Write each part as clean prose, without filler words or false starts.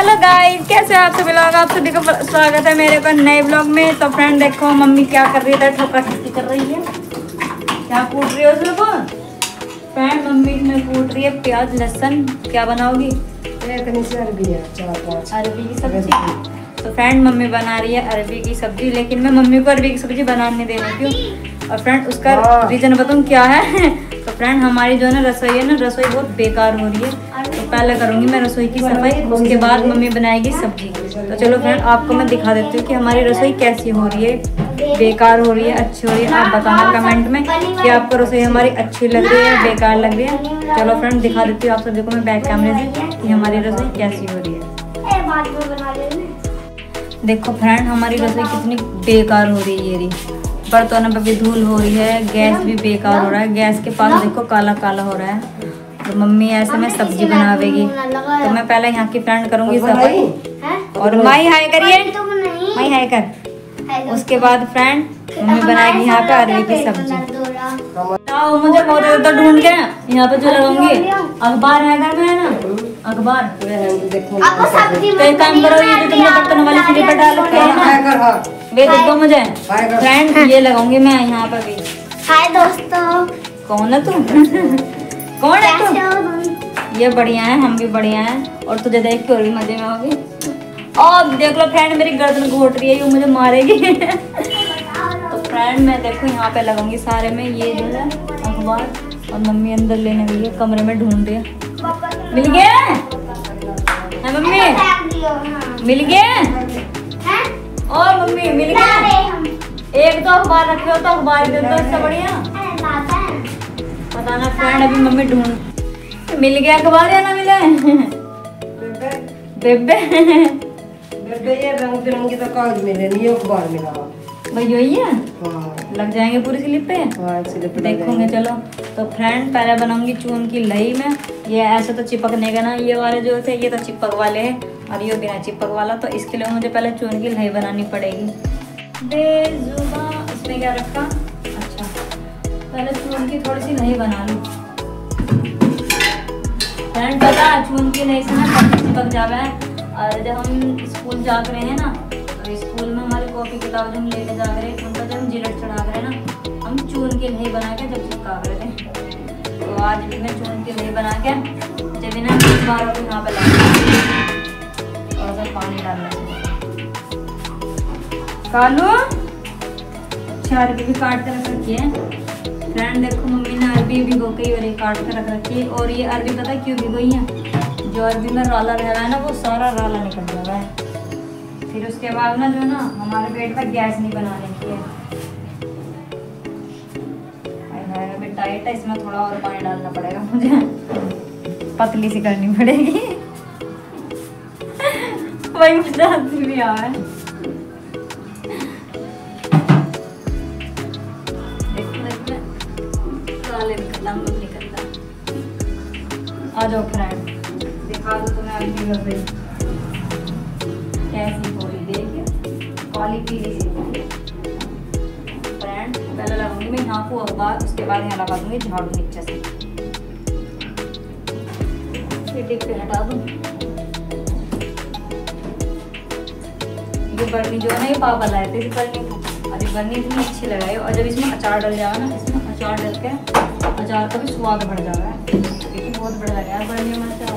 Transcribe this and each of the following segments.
Hello guys, कैसे आप सभी लोग। आप सभी का स्वागत है मेरे पर नए ब्लॉग में। तो फ्रेंड देखो मम्मी क्या कर रही है, ठोका ठोकी कर रही है। क्या कूट रही है उसको फ्रेंड? मम्मी में कूट रही है प्याज लहसुन। क्या बनाओगी? अरबी की सब्जी। तो फ्रेंड मम्मी बना रही है अरबी की सब्जी, लेकिन मैं मम्मी को अरबी की सब्जी बनाने दे रही हूँ। और फ्रेंड उसका रीजन बताऊँ क्या है। तो फ्रेंड हमारी जो है ना रसोई है ना, रसोई बहुत बेकार हो रही है। तो पहले करूँगी मैं रसोई की सफाई, उसके बाद मम्मी बनाएगी सब्जी। तो चलो फ्रेंड आपको मैं दिखा देती हूँ कि हमारी रसोई कैसी हो रही है, बेकार हो रही है, अच्छी हो रही है। आप बताना कमेंट में कि आपको रसोई हमारी अच्छी लग रही है, बेकार लग रही है। चलो फ्रेंड दिखा देती हूँ आप सभी को मैं बैक कैमरे से कि हमारी रसोई कैसी हो रही है। देखो फ्रेंड हमारी रसोई कितनी बेकार हो रही है। बर्तनों पे भी धूल हो रही है, गैस भी बेकार हो रहा है। गैस के पास देखो काला काला हो रहा है। तो मम्मी ऐसे में सब्जी बनावेगी। तो मैं पहले यहाँ की फ्रेंड करूँगी सफाई। और माई हाय करिए, माई हाय कर। उसके बाद फ्रेंड मम्मी बनाएगी यहाँ पे अरबी की सब्जी। मुझे बहुत ज्यादा ढूंढ के यहाँ पे जो लगाऊंगी। अखबार है घर में, है ना अखबार। तो एक काम करो, ये जो तुमने बर्तन वाली स्लीप पर डाल रखे है ना, वे दो मुझे फ्रेंड। ये लगाऊंगी मैं यहाँ पे भी। हाय दोस्तों। कौन है तू? कौन है तू? ये बढ़िया है, हम भी बढ़िया हैं। और तुझे देख के और भी मजे में होगी। और देख लो फ्रेंड मेरी गर्दन घोट रही है, ये मुझे मारेगी। तो फ्रेंड मैं देखो यहाँ पे लगाऊंगी सारे में ये जो है अखबार। और मम्मी अंदर लेने गई है, कमरे में ढूंढ रही है। मिल गया है मम्मी? मिल गया और मम्मी मिल गया। एक तो अखबार रखे हो तो अखबार दे दो, इससे बढ़िया। पता ना फ्रेंड अभी मम्मी ढूंढ। मिल गया अखबार या ना मिला? बेबे ये रंग बिरंगी तो कागज मिले नहीं, अखबार मिला भाई यही है। लग जाएंगे पूरी स्लिप पे। देखोगे चलो। तो फ्रेंड पहले बनाऊंगी चून की लई में। ये ऐसे तो चिपकने का ना, ये वाले जो थे ये तो चिपक वाले हैं और ये बिना चिपक वाला। तो इसके लिए मुझे पहले चून की लई बनानी पड़ेगी। बेजुबा इसमें क्या रखा? अच्छा पहले चून की थोड़ी सी लई बना लूँ। फ्रेंड पता चून की लई से ना काफी चिपक जावा है। और जब हम स्कूल जा रहे हैं ना, तो स्कूल में हमारी कॉपी किताब हम लेके जा रहे हैं, उनका जब हम जिलेट चढ़ा रहे हैं ना, हम चून की लई बना के जब चिपका रहे थे। तो आज भी मैं चून की लई बना के जब ना बार को यहाँ पे लगा थोड़ा सा पानी डालना चाहिए। कालू अच्छा अरबी भी काट कर रख रखी है। फ्रेंड देखो मम्मी ने अरबी भिगो के और ये काट कर रख रखी है। और ये अरबी पता क्यों भिगोई है? जो अरबी में राला रह रहा है ना, वो सारा राला निकल जा रहा है। फिर उसके बाद ना जो ना हमारे पेट में गैस नहीं बनाने की है। अभी टाइट है, इसमें थोड़ा और पानी डालना पड़ेगा मुझे। पतली सी करनी पड़ेगी। वही मजा भी आ रहा है। आ जाओ फ्रेंड दिखा दो तुम्हें अरबी कर रही कैसी हो रही। देखिए काली पीली सी फ्रेंड। पहले लगाऊंगी मैं यहाँ को अखबार, उसके बाद यहाँ लगा दूंगी झाड़ू नीचे से। ये टिप पे हटा दूँ। ये बर्नी जो है ना ये पापा लाए थे इस बर्नी को। और ये बर्नी इतनी अच्छी लगाई। और जब इसमें अचार डल जाएगा ना, इसमें अचार डल के अचार का भी स्वाद बढ़ जाएगा। देखिए बहुत बढ़िया लगा है बर्नी में अचार।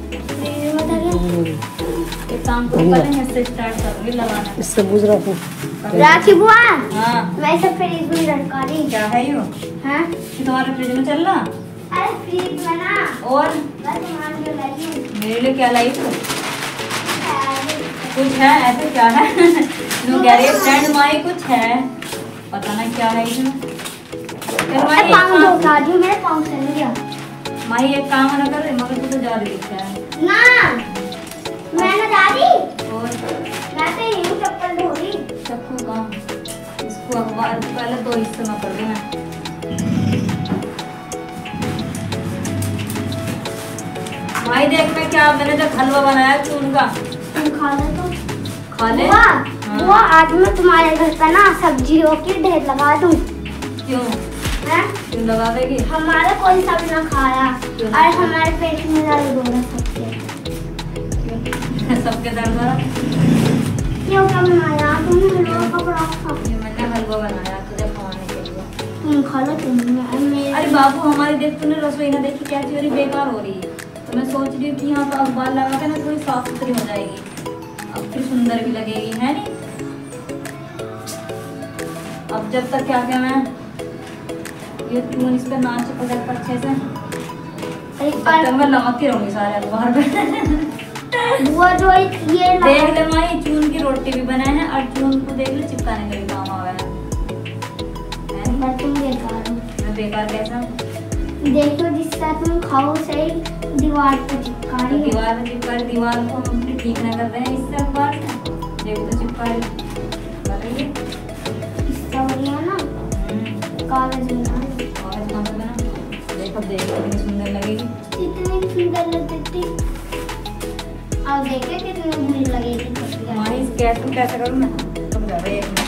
एक काम करो पहले इससे स्टार्ट करूंगी लगाना। इससे बुझ रहा हूँ राखी बुआ। हाँ वैसे फ्रिज में लटका दी। क्या है यो? हाँ तुम्हारे फ्रिज में चल रहा? अरे फ्रिज में ना। और मेरे लिए क्या लाई तू? कुछ है ऐसे क्या है? जो कह रही है फ्रेंड माई कुछ है, पता ना क्या है इसमें। मेरे पाँव चल गया। माई एक काम ना कर, मगर तू तो जा रही है ना। मैं ना जा रही। और मैं तो यूं चप्पल धो रही। चप्पू कहाँ? इसको अखबार पहले दो हिस्से में कर देना। भाई देख मैं क्या मैंने जो हलवा बनाया चून का, तुम खा ले तो खा ले। बुआ आज मैं तुम्हारे घर पे ना सब्जियों की ढेर लगा दूं। क्यों? हैं? क्यों लगा देगी? हमारा कोई सब्जी ना खाया और हमारे पेट में दर्द हो रहा है। सबके दर्द हो। क्यों क्या बनाया तुमने? हलवा का पराठा। ये मैंने हलवा बनाया तुझे खाने के लिए। तुम खा लो तुम। अरे बाबू हमारी देख तूने रसोई ना देखी क्या चीज बेकार हो रही है। तो मैं सोच रही हूँ कि यहाँ पर अखबार लगा के ना थोड़ी साफ सुथरी हो जाएगी, अब फिर सुंदर भी लगेगी, है नहीं? अब जब तक क्या क्या मैं ये ट्यून इस पे नाच पकड़ कर अच्छे से तब मैं लगाती रहूंगी सारे अखबार पे। वो जो ये देख ले माई, चून की रोटी भी बनाए हैं और चून को देख ले चिपकाने का भी काम आ गया है। तुम बेकार हो। मैं बेकार कैसा? देखो जिससे तुम खाओ सही दीवार पे चिपका रही हो। दीवार में चिपका रही, दीवार को हम अपनी ठीक ना कर रहे हैं इससे अखबार से। देखो तो चिपका रही कर रही है इससे बढ़िया ना कागज बना। कागज कहाँ पे बना? देखो कितनी सुंदर लगेगी। कितनी सुंदर लगती। अब देखे कितनी भूल लगेगी। माही इस गैस को कैसे करूँ मैं? तुम जा रही है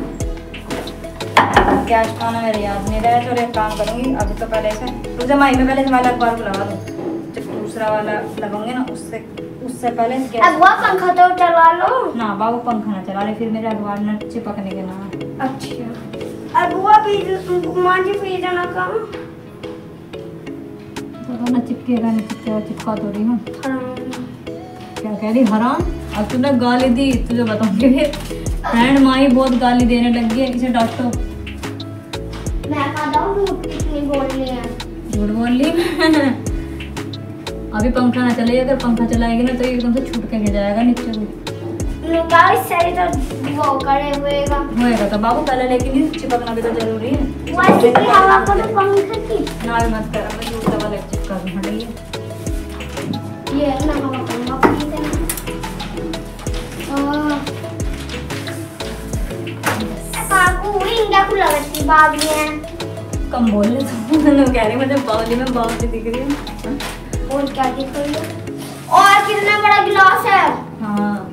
गैस का ना मेरे याद नहीं रहा। चलो एक काम करूँगी अभी तो पहले से रुझे माही में पहले वाला अखबार को लगा दो। जब दूसरा वाला लगाऊंगे ना उससे पहले अब वो पंखा तो चला लो ना। बाबू पंखा ना चला रहे, फिर मेरे अखबार न चिपकने के ना। अच्छा अब वो भी मांझी पी जाना काम तो ना चिपकेगा नहीं, चिपकेगा चिपका तो रही हूँ। क्या कह रही हराम? अब तूने गाली दी तुझे बताऊंगी। फ्रेंड माही बहुत गाली देने लगी है, इसे डांटो। मैं बताऊं झूठ कितनी बोल रही है। झूठ बोल ली। अभी पंखा ना चले, अगर पंखा चलाएगी ना तो एकदम से छूट के गिर जाएगा नीचे को। सही तो वो करे होएगा तो बाबू पहले, लेकिन चिपकना भी तो जरूरी है। वैसे भी हवा को तो पंखा की ना भी मत कर, मैं दूसरा वाला चिपका दूं। हटाइए ये ना हवा पंखा की देना। काकू इंडिया को लगती बावली है। कम बोल ले तू। मैं कह रही मुझे बावली में बावली दिख रही है। और क्या दिख रही है? और कितना बड़ा गिलास है। हाँ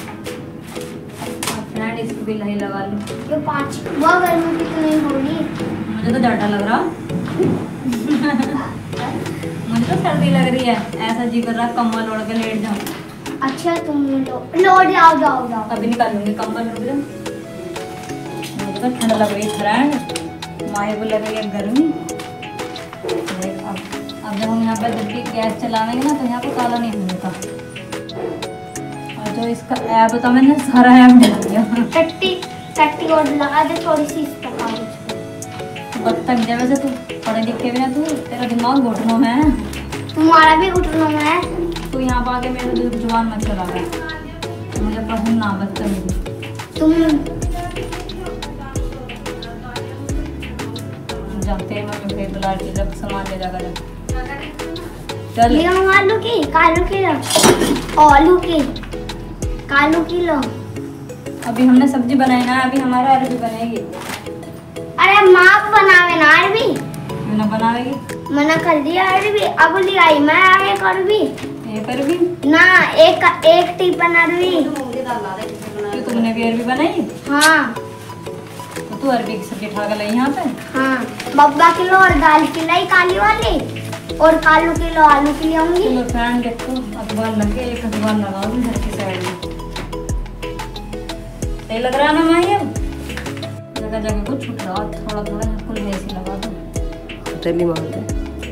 फ्रेंड इसको भी नहीं लगा लूं। ये 5 वो गर्मी कितनी होगी। मुझे तो डर लग रहा। मुझे तो सर्दी लग रही है, ऐसा जी कर रहा कम्बल ओढ़ के लेट जाऊं। अच्छा तुम लो जाओ। अभी निकालूंगी कंबल, रुक जा। मुझे तो ठंड लग रही है फ्रेंड, माए को लग रही है गर्मी। अब जब हम यहाँ पे जब भी गैस चलाएंगे ना तो यहाँ पे काला नहीं होगा। और जो इसका ऐप था मैंने सारा ऐप डाल दिया। टट्टी और लगा दे थोड़ी सी इस प्रकार। बदतमीज है वैसे तू, पढ़े लिखे भी ना तू, तेरा दिमाग घुटनों में है। तुम्हारा भी घुटनों में है। तू यहाँ पर आके मेरे जुबान मत चला रहा, मुझे पसंद ना बदतमीजी। तुम जानते हैं मम्मी फिर बुला के जब सामान ले जाकर चल ले आलू की कालू की लो, आलू की कालू की लो। अभी हमने सब्जी बनाई ना, अभी हमारा अरबी बनेगी। अरे माँ बनावे ना अरबी। ना बनावेगी? मना कर दिया अरबी, अब ले आई मैं एक अरबी। एक अरबी ना एक टिफिन अरबी। तो तुमने भी अरबी बनाई? हाँ तो तू अरबी की सब्जी उठा कर लाई यहाँ पे? हाँ बब्बा किलो और दाल की लाई काली वाली, और कालू किलो आलू की लाऊंगी। चलो फ्रेंड देखो अखबार लगे, एक अखबार लगा दूँ घर की साइड में। सही लग रहा है ना माही? जगह जगह को छुट रहा, थोड़ा थोड़ा कुल ऐसे लगा दो। तेली मार दे।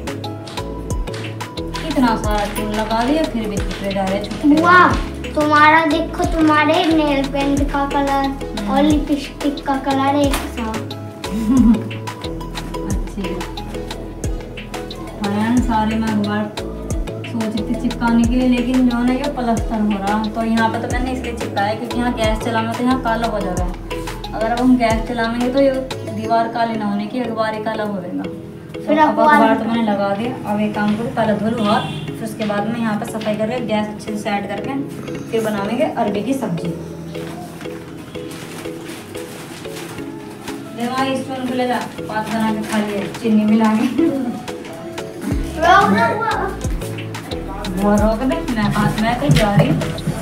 इतना सारा चून लगा दिया फिर भी छुटते जा रहे, छुटते। वाह तुम्हारा देखो, तुम्हारे नेल पेंट का कलर और लिपस्टिक का कलर एक सा। अच्छी है सारे मैं अखबार सोच रही थी चिपकाने के लिए, लेकिन जो है ये प्लास्टर हो रहा। तो यहाँ पे तो मैंने इसलिए चिपकाया क्योंकि यहाँ गैस चलाना तो यहाँ काला हो जाएगा। अगर अब हम गैस चलाएंगे तो ये दीवार काली ना होने की, अखबार ही काला हो जाएगा। फिर अब अखबार तो मैंने लगा दिया। अब एक काम करूँ, पहले धो लूँ हाथ, फिर उसके बाद में यहाँ पे सफाई करके गैस अच्छे से सेट करके फिर बनाएंगे अरबी की सब्जी। इस को ले जा, पात बना के खा लिए चीनी मिला के। वो रोक दे, मैं हाथ में कहीं जा रही।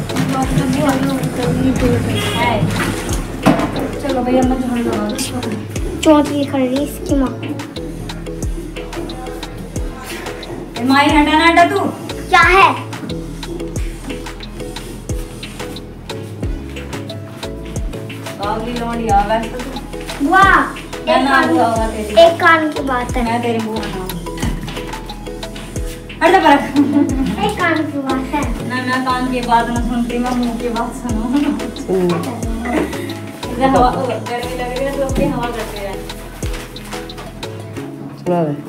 चलो भैया मैं झाड़ू लगा दूँ। चौंकी कर रही इसकी माँ। माही हटा ना हटा तू। क्या है? बावली लौंडिया वैसे तो बुआ मैं ना बुआ हुआ तेरी। एक कान की बात है। मैं तेरी बुआ ना हूँ। हट जा पर। एक कान की बात है ना मैं कान की बात ना सुनती, मैं मुंह की बात सुनूं। इधर हवा गर्मी लग रही है तो अपनी हवा करते हैं। सुना दे।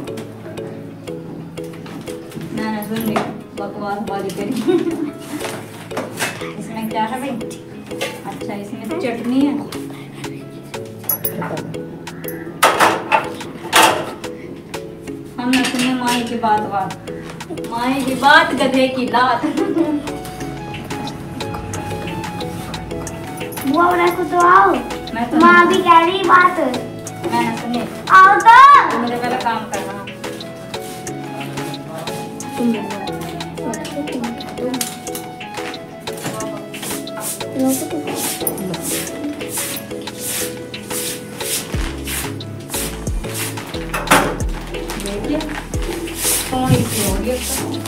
ना सुन रही बकवास बाजी करी। इसमें क्या है भाई? अच्छा इसमें तो चटनी है। हम ना सुने माई की बात माई की बात गधे की लात। बुआ को तो आओ। मैं तो माँ भी कह रही बात। मैं ना सुने। आओ तो मुझे पहले काम करना। देखिए कौन इसी हो गया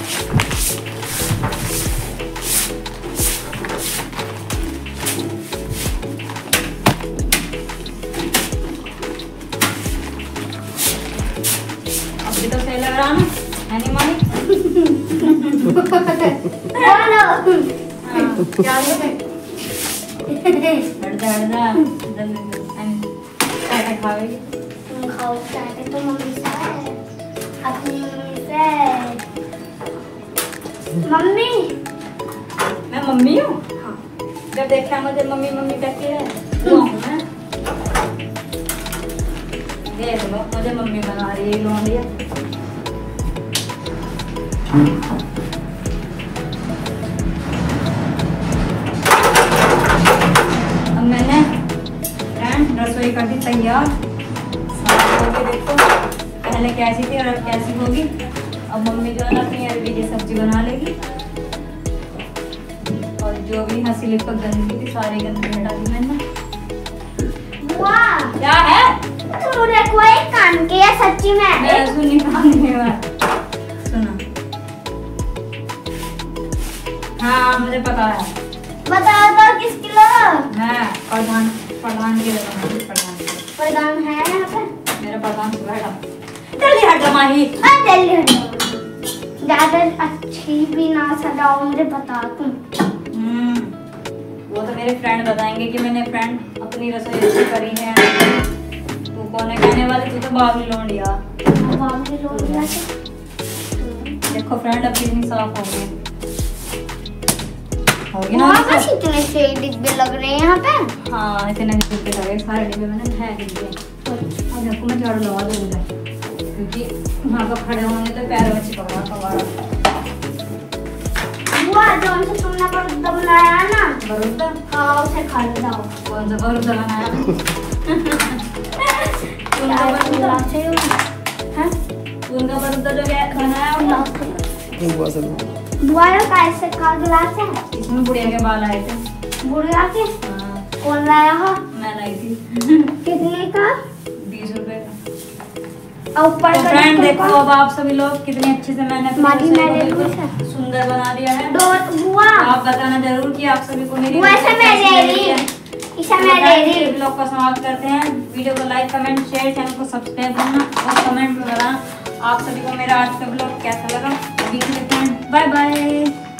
अभी तो सही लग रहा ना है नहीं मानी। बोलो। क्या जल्दी खावेगी। तुम खाओ चाहते तो मम्मी से अपनी मम्मी से। मम्मी मैं मम्मी हूँ। जब देखा मुझे मम्मी मम्मी कहती है वो हूँ मैं। देख लो मुझे मम्मी बना रही है लौंडिया। अब मैंने फ्रेंड रसोई कर दी तैयार। साफ होके देखो पहले कैसी थी और अब कैसी होगी। अब मम्मी जो है ना अपनी अरबी की सब्जी बना लेगी और जो भी हंसी लिपक गंदगी थी सारी गंदगी हटा दी मैंने। वाह क्या है? तुम देखो एक कान के है सच्ची में। मैं सुनी कानने वाला सुना। हाँ मुझे पता है। बताओ तो किस किलो? मैं प्रधान के प्रधान है यहाँ पे। मेरा प्रधान सुबह हटा जल्दी हट माही। जल्दी हटो। ज्यादा अच्छी भी ना सजाओ मुझे बता तुम। वो तो मेरे फ्रेंड बताएंगे कि मैंने फ्रेंड अपनी रसोई अच्छी करी है। तू कौन है कहने वाली? तू तो बावली लौंडिया। देखो फ्रेंड अब कितनी साफ हो गई होगी ना। वहाँ बस इतने से डिब्बे लग रहे हैं यहाँ पे। हाँ इतने डिब्बे लगे सारे डिब्बे मैंने फेंक दिए। और देखो मैं झाड़ू लगा दूंगा क्योंकि वहाँ पर खड़े होंगे तो पैरों में चिपक रहा कबाड़ा। बुआ जो से तुमने बरूदा बनाया है ना। बरूदा? हाँ उसे खा लो जाओ। कौन सा बरूदा बनाया? उनका बरूदा जो बनाया बुआ कैसे खा गिलास है? इसमें बुढ़िया के बाल आए थे। बुढ़िया के? हाँ कौन लाया हो? मैं लाई थी। कितने का? 20 रुपए का। और ऊपर तो फ्रेंड देखो अब आप सभी लोग कितने अच्छे से मैंने अपनी माटी रसोई को मैंने बिल्कुल सुंदर बना दिया है। दो बुआ तो आप बताना जरूर कि आप सभी को मेरी वैसे मैं ले रही इसे मैं ले रही ब्लॉग का समाप्त करते हैं। वीडियो को लाइक कमेंट शेयर चैनल को सब्सक्राइब करना और कमेंट में बताना आप सभी को मेरा आज का ब्लॉग कैसा लगा। Bye bye.